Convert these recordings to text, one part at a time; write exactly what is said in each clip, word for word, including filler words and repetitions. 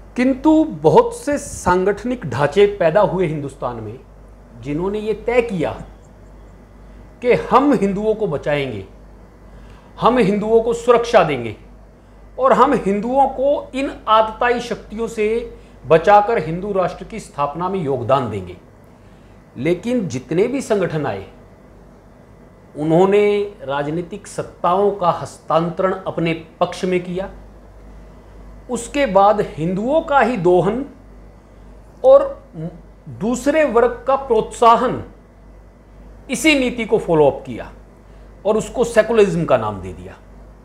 किंतु बहुत से सांगठनिक ढांचे पैदा हुए हिंदुस्तान में जिन्होंने ये तय किया कि हम हिंदुओं को बचाएंगे, हम हिंदुओं को सुरक्षा देंगे और हम हिंदुओं को इन आतताई शक्तियों से बचाकर हिंदू राष्ट्र की स्थापना में योगदान देंगे। लेकिन जितने भी संगठन आए उन्होंने राजनीतिक सत्ताओं का हस्तांतरण अपने पक्ष में किया। उसके बाद हिंदुओं का ही दोहन और दूसरे वर्ग का प्रोत्साहन, इसी नीति को फॉलो अप किया और उसको सेकुलरिज्म का नाम दे दिया।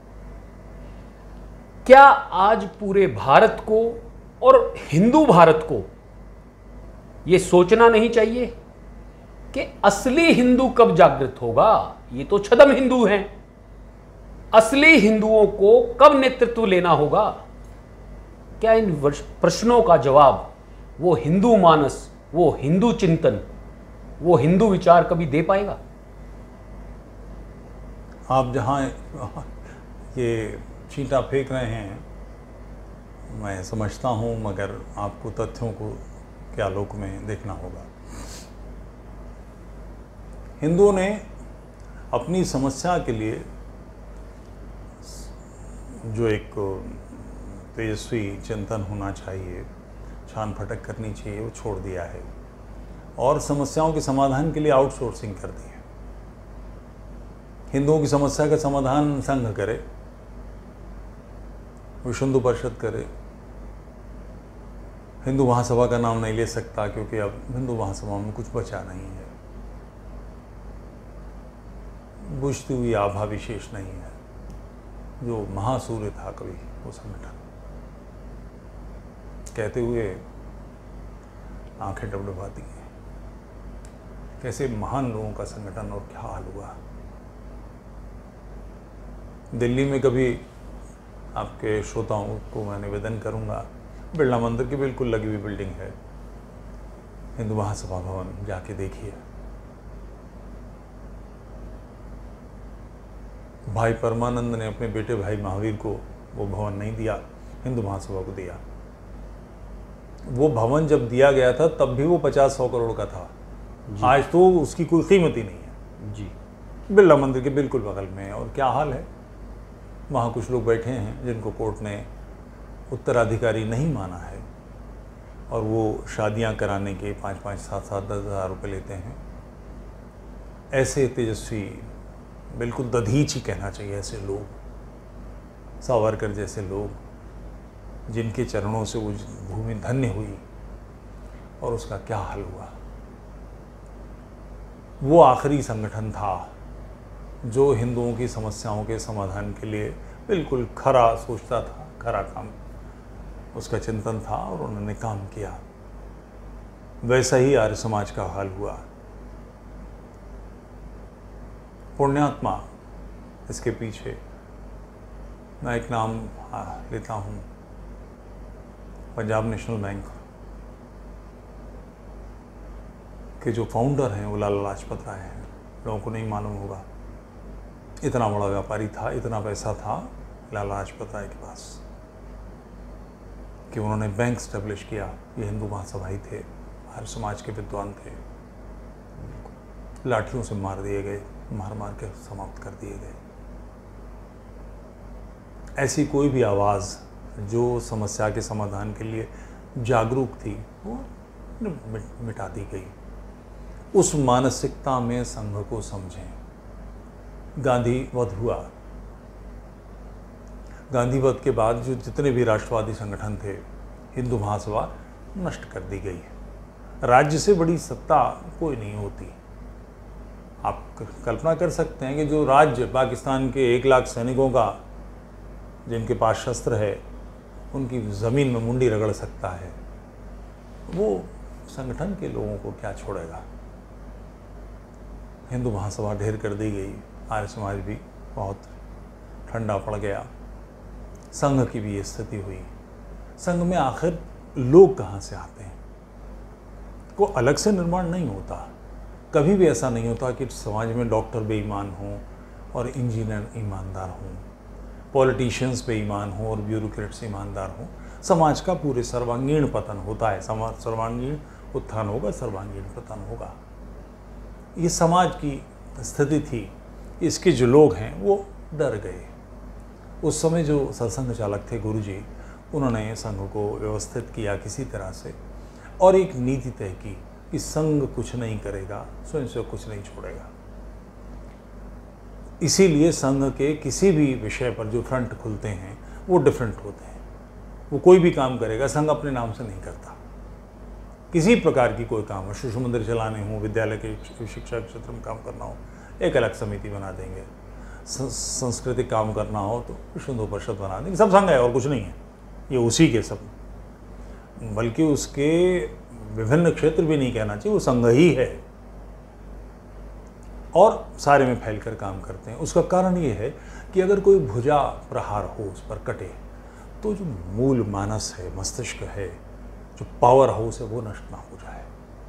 क्या आज पूरे भारत को और हिंदू भारत को यह सोचना नहीं चाहिए कि असली हिंदू कब जागृत होगा? ये तो छद्म हिंदू हैं। असली हिंदुओं को कब नेतृत्व लेना होगा? क्या इन प्रश्नों का जवाब वो हिंदू मानस, वो हिंदू चिंतन, वो हिंदू विचार कभी दे पाएगा? आप जहां ये चींटा फेंक रहे हैं मैं समझता हूं, मगर आपको तथ्यों को के आलोक में देखना होगा। हिंदुओं ने अपनी समस्या के लिए जो एक तेजस्वी चिंतन होना चाहिए, छान फटक करनी चाहिए, वो छोड़ दिया है और समस्याओं के समाधान के लिए आउटसोर्सिंग कर दी है। हिंदुओं की समस्या का समाधान संघ करे, विश्व हिंदू परिषद करे। हिंदू महासभा का नाम नहीं ले सकता क्योंकि अब हिंदू महासभा में कुछ बचा नहीं है, बुझती हुई आभा विशेष नहीं है। जो महासूर्य था कभी वो संगठन, कहते हुए आंखें डबडबाती हैं। कैसे महान लोगों का संगठन और क्या हाल हुआ। दिल्ली में कभी आपके श्रोताओं को मैं निवेदन करूंगा, बिरला मंदिर की बिल्कुल लगी हुई बिल्डिंग है हिंदू महासभा भवन, जाके देखिए। भाई परमानंद ने अपने बेटे भाई महावीर को वो भवन नहीं दिया, हिंदू महासभा को दिया। वो भवन जब दिया गया था तब भी वो पचास सौ करोड़ का था। आज तो उसकी कोई कीमत ही नहीं है जी। बिरला मंदिर के बिल्कुल बगल में। और क्या हाल है, वहाँ कुछ लोग बैठे हैं जिनको कोर्ट ने उत्तराधिकारी नहीं माना है और वो शादियाँ कराने के पाँच पाँच सात सात दस हज़ार रुपये लेते हैं। ऐसे तेजस्वी, बिल्कुल दधीच ही कहना चाहिए ऐसे लोग, सावरकर जैसे लोग जिनके चरणों से वो भूमि धन्य हुई और उसका क्या हाल हुआ। वो आखिरी संगठन था जो हिंदुओं की समस्याओं के समाधान के लिए बिल्कुल खरा सोचता था, खरा काम उसका चिंतन था और उन्होंने काम किया। वैसा ही आर्य समाज का हाल हुआ। पुण्यात्मा इसके पीछे मैं एक नाम लेता हूँ, पंजाब नेशनल बैंक के जो फाउंडर हैं वो लाला लाजपत राय हैं। लोगों को नहीं मालूम होगा, इतना बड़ा व्यापारी था, इतना पैसा था लाला लाजपत राय के पास कि उन्होंने बैंक स्टैब्लिश किया। ये हिंदू महासभा ही थे, हर समाज के विद्वान थे, लाठियों से मार दिए गए, मार मार के समाप्त कर दिए गए। ऐसी कोई भी आवाज़ जो समस्या के समाधान के लिए जागरूक थी वो मिटा दी गई। उस मानसिकता में संघ को समझें। गांधी वध हुआ, गांधी वध के बाद जो जितने भी राष्ट्रवादी संगठन थे, हिंदू महासभा नष्ट कर दी गई। राज्य से बड़ी सत्ता कोई नहीं होती। आप कल्पना कर सकते हैं कि जो राज्य पाकिस्तान के एक लाख सैनिकों का, जिनके पास शस्त्र है, उनकी ज़मीन में मुंडी रगड़ सकता है, वो संगठन के लोगों को क्या छोड़ेगा। हिंदू महासभा ढेर कर दी गई, आर्य समाज भी बहुत ठंडा पड़ गया, संघ की भी ये स्थिति हुई। संघ में आखिर लोग कहाँ से आते हैं? को अलग से निर्माण नहीं होता। कभी भी ऐसा नहीं होता कि समाज में डॉक्टर बेईमान हों और इंजीनियर ईमानदार हों, पॉलिटिशियंस बेईमान हों और ब्यूरोक्रेट्स ईमानदार हों। समाज का पूरे सर्वांगीण पतन होता है। समाज सर्वांगीण उत्थान होगा, सर्वांगीण पतन होगा। ये समाज की स्थिति थी। इसके जो लोग हैं वो डर गए। उस समय जो सरसंघ चालक थे गुरुजी, उन्होंने संघ को व्यवस्थित किया किसी तरह से और एक नीति तय की कि संघ कुछ नहीं करेगा, स्वयं से कुछ नहीं छोड़ेगा। इसीलिए संघ के किसी भी विषय पर जो फ्रंट खुलते हैं वो डिफरेंट होते हैं। वो कोई भी काम करेगा, संघ अपने नाम से नहीं करता। किसी प्रकार की कोई काम हो, शिशु मंदिर चलाने हो, विद्यालय के शिक्षा के क्षेत्र में काम करना हो, एक अलग समिति बना देंगे। सांस्कृतिक काम करना हो तो विश्व हिंदू परिषद बना देंगे। सब संघ है और कुछ नहीं है, ये उसी के सब, बल्कि उसके विभिन्न क्षेत्र भी नहीं कहना चाहिए, वो संघ ही है और सारे में फैलकर काम करते हैं। उसका कारण ये है कि अगर कोई भुजा प्रहार हो, उस पर कटे, तो जो मूल मानस है, मस्तिष्क है, जो पावर हाउस है, वो नष्ट ना हो जाए।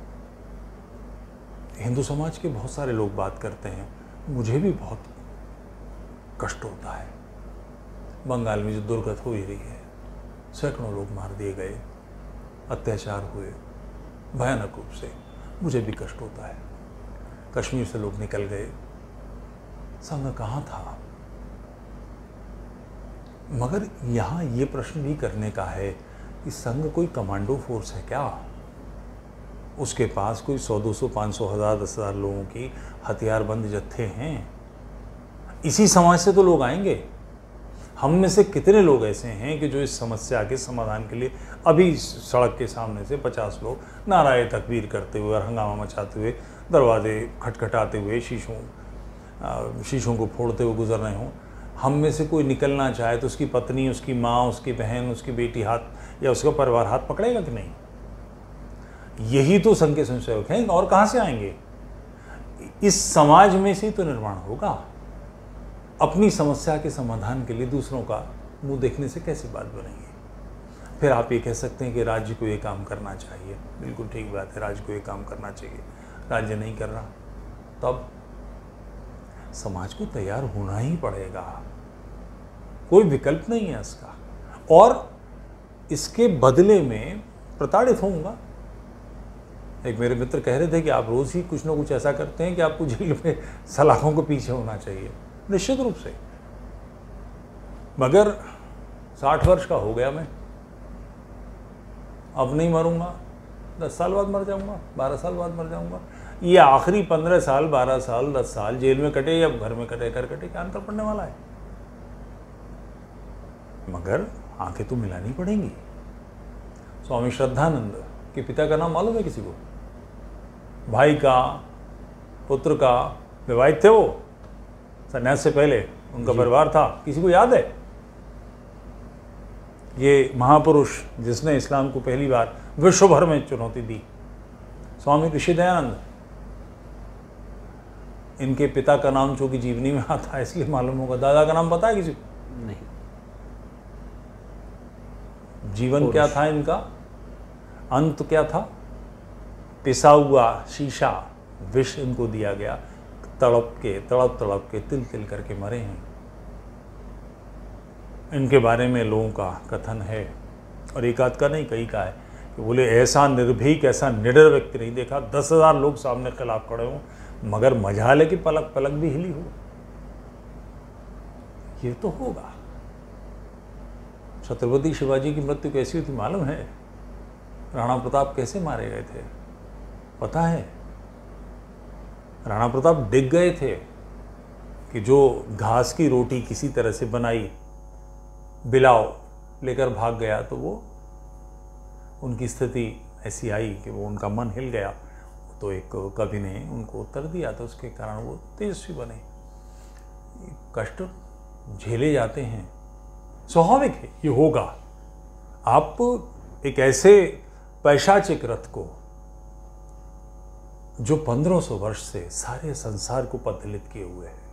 हिंदू समाज के बहुत सारे लोग बात करते हैं, मुझे भी बहुत कष्ट होता है। बंगाल में जो दुर्गत हो ही रही है, सैकड़ों लोग मार दिए गए, अत्याचार हुए भयानक रूप से, मुझे भी कष्ट होता है। कश्मीर से लोग निकल गए, संघ कहाँ था? मगर यहाँ ये प्रश्न भी करने का है कि संघ कोई कमांडो फोर्स है क्या? उसके पास कोई सौ दो सौ पाँच सौ हज़ार दस हज़ार लोगों की हथियारबंद जत्थे हैं। इसी समाज से तो लोग आएंगे। हम में से कितने लोग ऐसे हैं कि जो इस समस्या के समाधान के लिए अभी सड़क के सामने से पचास लोग नाराए तकबीर करते हुए और हंगामा मचाते हुए, दरवाजे खटखटाते हुए, शीशों शीशों को फोड़ते हुए गुजर रहे हों। हम में से कोई निकलना चाहे तो उसकी पत्नी, उसकी माँ, उसकी बहन, उसकी बेटी हाथ या उसका परिवार हाथ पकड़ेगा कि नहीं? यही तो संघ के स्वयंसेवक हैं, और कहाँ से आएंगे? इस समाज में से तो निर्माण होगा। अपनी समस्या के समाधान के लिए दूसरों का मुंह देखने से कैसी बात बनेगी? फिर आप ये कह सकते हैं कि राज्य को ये काम करना चाहिए। बिल्कुल ठीक बात है, राज्य को ये काम करना चाहिए। राज्य नहीं कर रहा, तब समाज को तैयार होना ही पड़ेगा, कोई विकल्प नहीं है इसका। और इसके बदले में प्रताड़ित होऊंगा। एक मेरे मित्र कह रहे थे कि आप रोज ही कुछ ना कुछ ऐसा करते हैं कि आपको जेल में सलाखों के पीछे होना चाहिए। निश्चित रूप से, मगर साठ वर्ष का हो गया मैं, अब नहीं मरूंगा, दस साल बाद मर जाऊंगा, बारह साल बाद मर जाऊंगा। ये आखिरी पंद्रह साल, बारह साल, दस साल जेल में कटे या घर में कटे, कर कटे, क्या अंतर पड़ने वाला है? मगर आंखें तो मिलानी पड़ेंगी। स्वामी श्रद्धानंद के पिता का नाम मालूम है किसी को? भाई का, पुत्र का, विवाहित थे वो, संन्यास से पहले उनका परिवार था, किसी को याद है? ये महापुरुष जिसने इस्लाम को पहली बार विश्व भर में चुनौती दी, स्वामी ऋषि दयानंद। इनके पिता का नाम चूंकि जीवनी में आता है इसलिए मालूम होगा। दादा का नाम पता है किसी को? नहीं। जीवन क्या था इनका, अंत क्या था? पिसा हुआ शीशा विष इनको दिया गया, तड़प के तड़प तड़प के तिल तिल करके मरे हैं। इनके बारे में लोगों का कथन है, और एक आध का नहीं, कई का है, कि बोले ऐसा निर्भीक, ऐसा निडर व्यक्ति नहीं देखा। दस हजार लोग सामने खिलाफ खड़े हों, मगर मजाल है कि पलक पलक भी हिली हो। ये तो होगा। छत्रपति शिवाजी की मृत्यु कैसी हुई थी मालूम है? राणा प्रताप कैसे मारे गए थे पता है? राणा प्रताप डिग गए थे कि जो घास की रोटी किसी तरह से बनाई, बिलाव लेकर भाग गया, तो वो उनकी स्थिति ऐसी आई कि वो, उनका मन हिल गया। तो एक कवि ने उनको उत्तर दिया, तो उसके कारण वो तेजस्वी बने। कष्ट झेले जाते हैं, स्वाभाविक है, ये होगा। आप एक ऐसे पैशाचिक रथ को जो पंद्रह सौ वर्ष से सारे संसार को पददलित किए हुए है,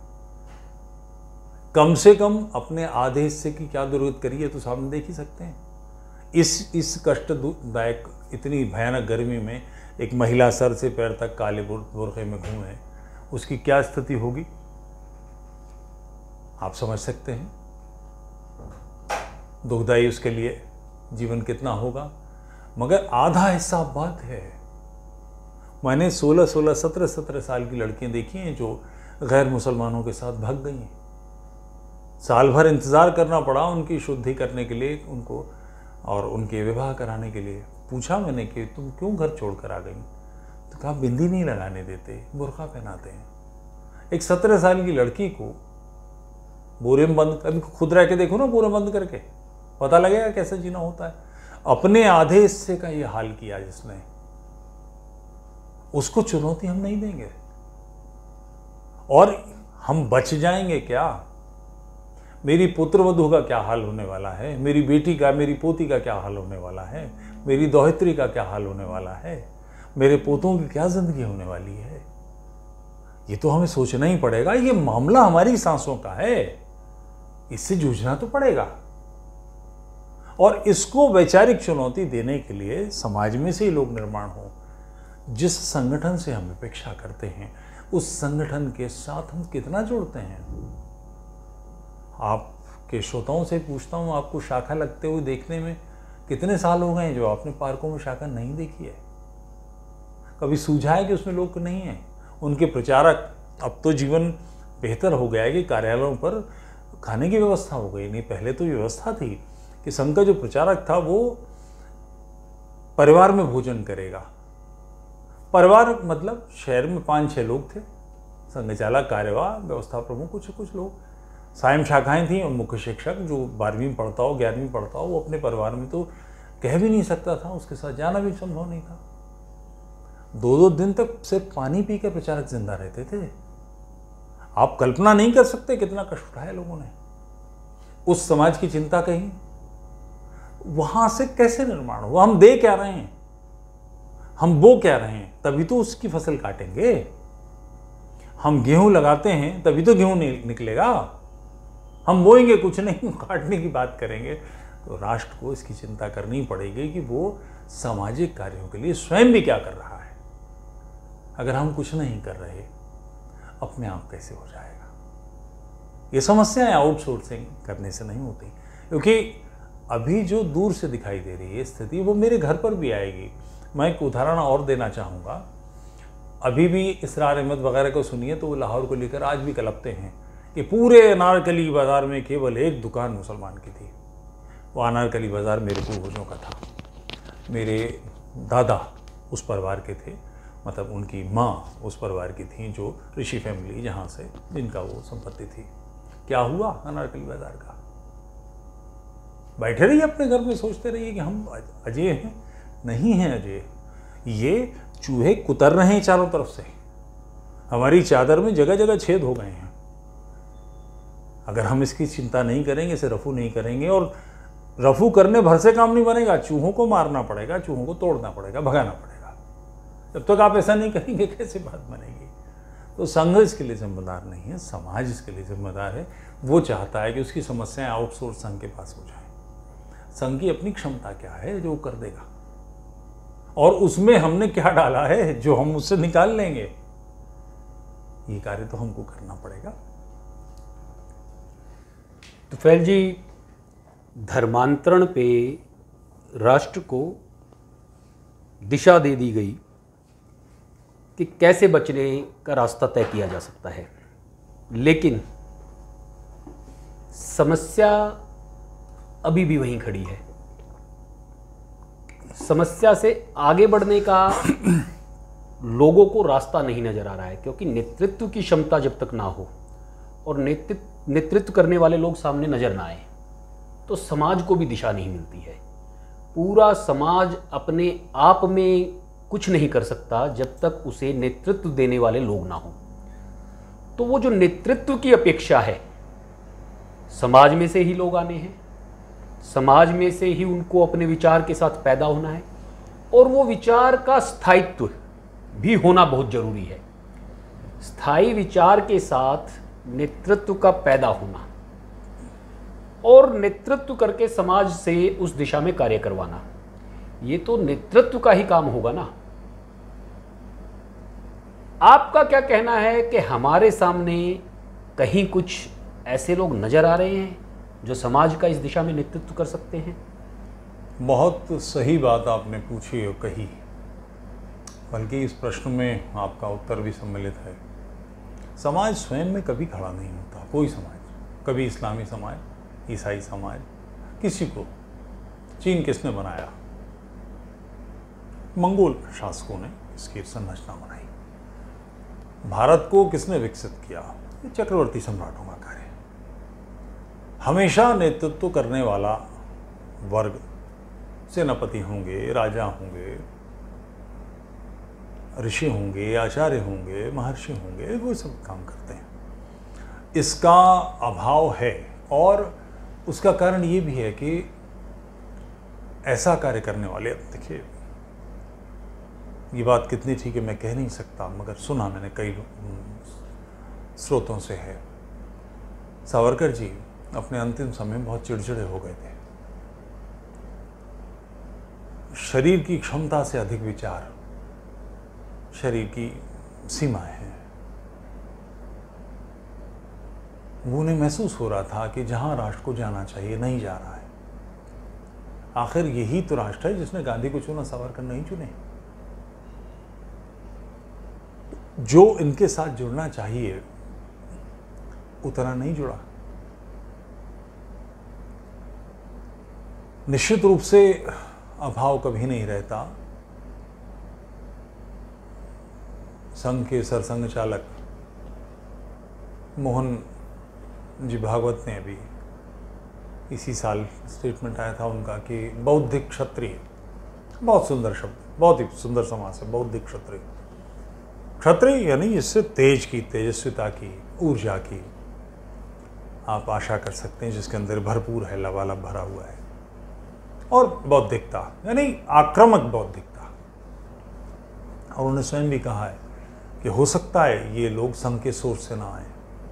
कम से कम अपने आधे हिस्से की क्या जरूरत करी है तो सामने देख ही सकते हैं। इस इस कष्टदायक, इतनी भयानक गर्मी में एक महिला सर से पैर तक काले बुर्खे में घूमे, उसकी क्या स्थिति होगी आप समझ सकते हैं। दुखदाई उसके लिए जीवन कितना होगा, मगर आधा हिस्सा बात है। मैंने सोलह सोलह सत्रह सत्रह साल की लड़कियां देखी हैं जो गैर मुसलमानों के साथ भाग गई हैं। साल भर इंतज़ार करना पड़ा उनकी शुद्धि करने के लिए, उनको और उनके विवाह कराने के लिए। पूछा मैंने कि तुम क्यों घर छोड़कर आ गई, तो कहा बिंदी नहीं लगाने देते, बुर्का पहनाते हैं। एक सत्रह साल की लड़की को बोरे में बंद, कभी खुद रह के देखो ना बोरे बंद करके, पता लगेगा कैसे जीना होता है। अपने आधे हिस्से का ये हाल किया जिसने, उसको चुनौती हम नहीं देंगे। और हम बच जाएंगे क्या? मेरी पुत्रवधू का क्या हाल होने वाला है, मेरी बेटी का, मेरी पोती का क्या हाल होने वाला है, मेरी दोहित्री का क्या हाल होने वाला है, मेरे पोतों की क्या जिंदगी होने वाली है। ये तो हमें सोचना ही पड़ेगा। ये मामला हमारी सांसों का है, इससे जूझना तो पड़ेगा। और इसको वैचारिक चुनौती देने के लिए समाज में से ही लोग निर्माण हो। जिस संगठन से हम अपेक्षा करते हैं उस संगठन के साथ हम कितना जुड़ते हैं। आपके श्रोताओं से पूछता हूं, आपको शाखा लगते हुए देखने में कितने साल हो गए हैं जो आपने पार्कों में शाखा नहीं देखी है? कभी सूझा है कि उसमें लोग नहीं हैं? उनके प्रचारक, अब तो जीवन बेहतर हो गया है कि कार्यालयों पर खाने की व्यवस्था हो गई, नहीं पहले तो व्यवस्था थी कि संघ का जो प्रचारक था वो परिवार में भोजन करेगा। परिवार मतलब शहर में पाँच छः लोग थे, संघ चालक, कार्यवाह, व्यवस्था प्रमुख, कुछ कुछ लोग। सायं शाखाएं थीं और मुख्य शिक्षक जो बारहवीं में पढ़ता हो, ग्यारहवीं में पढ़ता हो, वो अपने परिवार में तो कह भी नहीं सकता था, उसके साथ जाना भी संभव नहीं था। दो दो दिन तक सिर्फ पानी पी कर प्रचारक जिंदा रहते थे। आप कल्पना नहीं कर सकते कितना कष्ट उठाया लोगों ने। उस समाज की चिंता कहीं, वहां से कैसे निर्माण हुआ? हम दे क्या रहे हैं, हम बो क्या रहे हैं, तभी तो उसकी फसल काटेंगे। हम गेहूं लगाते हैं तभी तो गेहूं निकलेगा। हम बोएंगे कुछ नहीं, काटने की बात करेंगे। तो राष्ट्र को इसकी चिंता करनी पड़ेगी कि वो सामाजिक कार्यों के लिए स्वयं भी क्या कर रहा है। अगर हम कुछ नहीं कर रहे, अपने आप कैसे हो जाएगा? ये समस्याएं आउटसोर्सिंग करने से नहीं होती, क्योंकि अभी जो दूर से दिखाई दे रही है स्थिति, वो मेरे घर पर भी आएगी। मैं एक उदाहरण और देना चाहूँगा। अभी भी इसरार अहमद वगैरह को सुनिए तो वो लाहौर को लेकर आज भी कलपते हैं कि पूरे अनारकली बाज़ार में केवल एक दुकान मुसलमान की थी। वो अनारकली बाज़ार मेरे पूर्वजों का था। मेरे दादा उस परिवार के थे, मतलब उनकी माँ उस परिवार की थी जो ऋषि फैमिली, जहाँ से जिनका वो संपत्ति थी। क्या हुआ अनारकली बाज़ार का? बैठे रहिए अपने घर में, सोचते रहिए कि हम अजय हैं। नहीं हैं अजय, ये चूहे कुतर रहे हैं चारों तरफ से। हमारी चादर में जगह जगह छेद हो गए हैं। अगर हम इसकी चिंता नहीं करेंगे, इसे रफू नहीं करेंगे, और रफू करने भर से काम नहीं बनेगा, चूहों को मारना पड़ेगा, चूहों को तोड़ना पड़ेगा, भगाना पड़ेगा। जब तक आप ऐसा नहीं करेंगे कैसे बात बनेगी? तो संघ इसके लिए जिम्मेदार नहीं है, समाज इसके लिए जिम्मेदार है। वो चाहता है कि उसकी समस्याएं आउटसोर्स संघ के पास हो जाए। संघ की अपनी क्षमता क्या है जो कर देगा, और उसमें हमने क्या डाला है जो हम उससे निकाल लेंगे। ये कार्य तो हमको करना पड़ेगा। तो फैल जी, धर्मांतरण पे राष्ट्र को दिशा दे दी गई कि कैसे बचने का रास्ता तय किया जा सकता है, लेकिन समस्या अभी भी वहीं खड़ी है। समस्या से आगे बढ़ने का लोगों को रास्ता नहीं नजर आ रहा है, क्योंकि नेतृत्व की क्षमता जब तक ना हो और नेतृत्व नेतृत्व करने वाले लोग सामने नजर ना आए तो समाज को भी दिशा नहीं मिलती है। पूरा समाज अपने आप में कुछ नहीं कर सकता जब तक उसे नेतृत्व देने वाले लोग ना हों। तो वो जो नेतृत्व की अपेक्षा है, समाज में से ही लोग आने हैं, समाज में से ही उनको अपने विचार के साथ पैदा होना है, और वो विचार का स्थायित्व भी होना बहुत जरूरी है। स्थायी विचार के साथ नेतृत्व का पैदा होना और नेतृत्व करके समाज से उस दिशा में कार्य करवाना, ये तो नेतृत्व का ही काम होगा ना। आपका क्या कहना है कि हमारे सामने कहीं कुछ ऐसे लोग नजर आ रहे हैं जो समाज का इस दिशा में नेतृत्व कर सकते हैं? बहुत सही बात आपने पूछी और कही, बल्कि इस प्रश्न में आपका उत्तर भी सम्मिलित है। समाज स्वयं में कभी खड़ा नहीं होता, कोई समाज, कभी इस्लामी समाज, ईसाई समाज, किसी को। चीन किसने बनाया? मंगोल शासकों ने इसकी संरचना बनाई। भारत को किसने विकसित किया? ये चक्रवर्ती सम्राटों का कार्य। हमेशा नेतृत्व करने वाला वर्ग, सेनापति होंगे, राजा होंगे, ऋषि होंगे, आचार्य होंगे, महर्षि होंगे, वो सब काम करते हैं। इसका अभाव है और उसका कारण ये भी है कि ऐसा कार्य करने वाले, अब देखिए ये बात कितनी ठीक है मैं कह नहीं सकता, मगर सुना मैंने कई स्रोतों से है। सावरकर जी अपने अंतिम समय में बहुत चिड़चिड़े हो गए थे। शरीर की क्षमता से अधिक विचार, शरीर की सीमाएं हैं। वो उन्हें महसूस हो रहा था कि जहां राष्ट्र को जाना चाहिए नहीं जा रहा है। आखिर यही तो राष्ट्र है जिसने गांधी को चुना, सावरकर नहीं चुने। जो इनके साथ जुड़ना चाहिए उतना नहीं जुड़ा। निश्चित रूप से अभाव कभी नहीं रहता। संघ के सरसंघ चालक मोहन जी भागवत ने अभी इसी साल स्टेटमेंट आया था उनका कि बौद्धिक क्षत्रिय, बहुत सुंदर शब्द, बहुत ही सुंदर समास है, बौद्धिक क्षत्रिय। क्षत्रिय यानी इससे तेज की, तेजस्विता की, ऊर्जा की आप आशा कर सकते हैं, जिसके अंदर भरपूर है, लबालब भरा हुआ है। और बौद्धिकता यानी आक्रामक बौद्धिकता। और उन्होंने स्वयं भी कहा है कि हो सकता है ये लोग संघ के सोर्स से ना आए।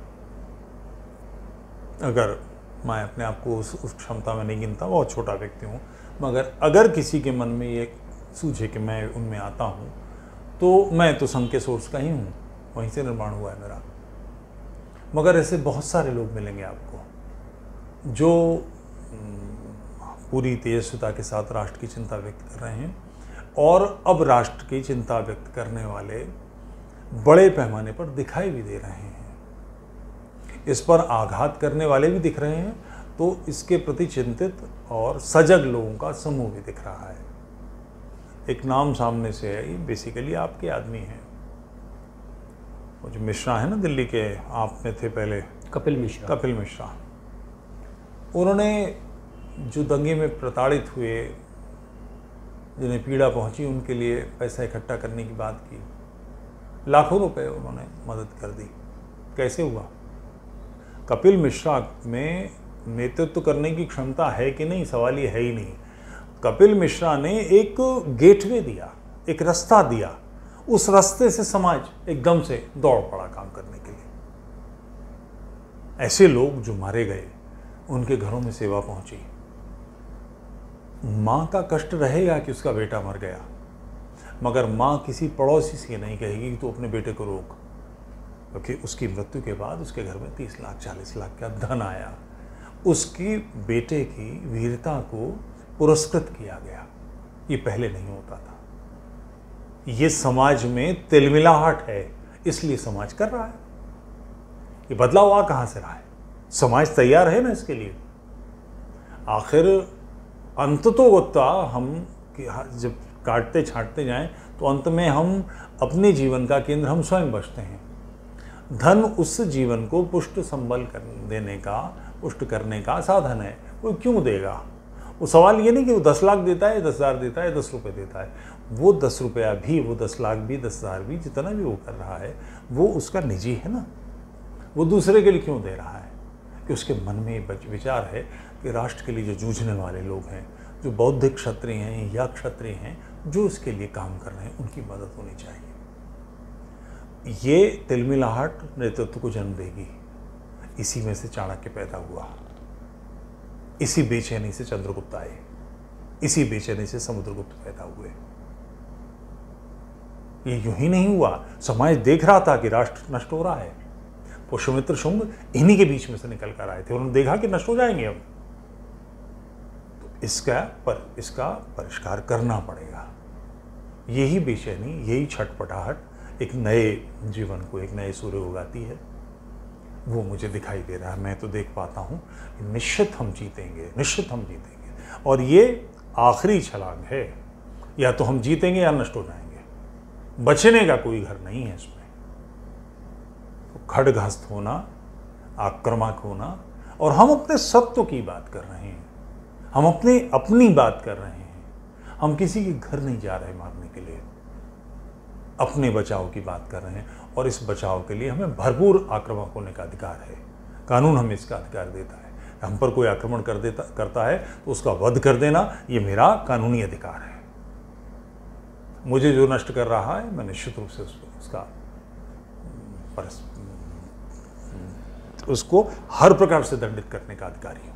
अगर मैं अपने आप को उस उस क्षमता में नहीं गिनता, बहुत छोटा व्यक्ति हूँ, मगर अगर किसी के मन में ये सूझे कि मैं उनमें आता हूँ, तो मैं तो संघ के सोर्स का ही हूँ, वहीं से निर्माण हुआ है मेरा। मगर ऐसे बहुत सारे लोग मिलेंगे आपको जो पूरी तेजस्विता के साथ राष्ट्र की चिंता व्यक्त कर रहे हैं, और अब राष्ट्र की चिंता व्यक्त करने वाले बड़े पैमाने पर दिखाई भी दे रहे हैं। इस पर आघात करने वाले भी दिख रहे हैं, तो इसके प्रति चिंतित और सजग लोगों का समूह भी दिख रहा है। एक नाम सामने से है, ये बेसिकली आपके आदमी हैं, वो जो मिश्रा है ना दिल्ली के, आप में थे पहले, कपिल मिश्रा। कपिल मिश्रा। उन्होंने जो दंगे में प्रताड़ित हुए, जिन्हें पीड़ा पहुंची, उनके लिए पैसा इकट्ठा करने की बात की। लाखों रुपए उन्होंने मदद कर दी। कैसे हुआ? कपिल मिश्रा में नेतृत्व करने की क्षमता है कि नहीं, सवाल ये है ही नहीं। कपिल मिश्रा ने एक गेटवे दिया, एक रास्ता दिया, उस रास्ते से समाज एकदम से दौड़ पड़ा काम करने के लिए। ऐसे लोग जो मारे गए, उनके घरों में सेवा पहुंची। मां का कष्ट रहेगा कि उसका बेटा मर गया, मगर मां किसी पड़ोसी से नहीं कहेगी कि तू अपने बेटे को रोक, क्योंकि उसकी मृत्यु के बाद उसके घर में तीस लाख चालीस लाख का धन आया। उसकी बेटे की वीरता को पुरस्कृत किया गया। ये पहले नहीं होता था। ये समाज में तिलमिलाहट है, इसलिए समाज कर रहा है। ये बदलाव आ कहां से रहा है? समाज तैयार है ना इसके लिए। आखिर अंततोगत्वा हम जब काटते छांटते जाएं, तो अंत में हम अपने जीवन का केंद्र हम स्वयं बचते हैं। धन उस जीवन को पुष्ट संबल कर देने का, पुष्ट करने का साधन है। वो क्यों देगा? वो सवाल ये नहीं कि वो दस लाख देता है, दस हज़ार देता है, दस रुपये देता है। वो दस रुपया भी, वो दस लाख भी, दस हज़ार भी, जितना भी वो कर रहा है, वो उसका निजी है ना। वो दूसरे के लिए क्यों दे रहा है? कि उसके मन में विचार है कि राष्ट्र के लिए जो जूझने वाले लोग हैं, जो बौद्धिक क्षत्रिय हैं या क्षत्रिय हैं, जो इसके लिए काम कर रहे हैं, उनकी मदद होनी चाहिए। ये तिलमिलाहट नेतृत्व को जन्म देगी। इसी में से चाणक्य पैदा हुआ, इसी बेचैनी से चंद्रगुप्त आए, इसी बेचैनी से समुद्रगुप्त पैदा हुए। ये यूं ही नहीं हुआ। समाज देख रहा था कि राष्ट्र नष्ट हो रहा है। पुष्यमित्र शुंग इन्हीं के बीच में से निकल कर आए थे। उन्होंने देखा कि नष्ट हो जाएंगे हम, तो इसका पर इसका परिष्कार करना पड़ेगा। यही बेचैनी, यही छटपटाहट एक नए जीवन को, एक नए सूर्य उगाती है, वो मुझे दिखाई दे रहा है। मैं तो देख पाता हूँ कि निश्चित हम जीतेंगे, निश्चित हम जीतेंगे, और ये आखिरी छलांग है। या तो हम जीतेंगे या नष्ट हो जाएंगे, बचने का कोई घर नहीं है इसमें। तो खड़गहस्त होना, आक्रामक होना, और हम अपने सत्व की बात कर रहे हैं, हम अपने अपनी बात कर रहे हैं, हम किसी के घर नहीं जा रहे मारने के लिए, अपने बचाव की बात कर रहे हैं। और इस बचाव के लिए हमें भरपूर आक्रामक होने का अधिकार है। कानून हमें इसका अधिकार देता है। हम पर कोई आक्रमण कर देता करता है तो उसका वध कर देना, ये मेरा कानूनी अधिकार है। मुझे जो नष्ट कर रहा है, मैं निश्चित रूप से उसको उसका परस उसको हर प्रकार से दंडित करने का अधिकारी हूं।